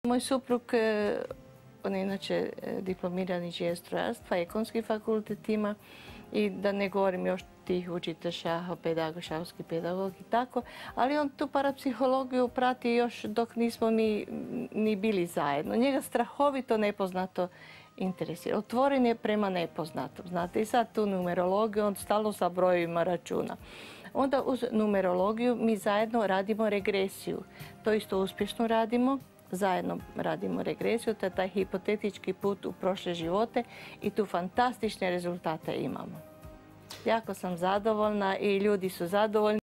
Moj suprug, on je inače diplomirani inženjer strojarstva, Ekonomski fakultet ima i da ne govorim još tih učitelj šaha, pedagog, šahovski pedagog i tako, ali on tu parapsihologiju prati još dok nismo ni bili zajedno. Njega strahovito nepoznato interesira. Otvoren je prema nepoznatom. Znate, i sad tu numerologiju, on stalno sa brojevima računa. Onda uz numerologiju mi zajedno radimo regresiju. To isto uspješno radimo. Zajedno radimo regresiju, to je taj hipotetički put u prošle živote i tu fantastične rezultate imamo. Jako sam zadovoljna i ljudi su zadovoljni.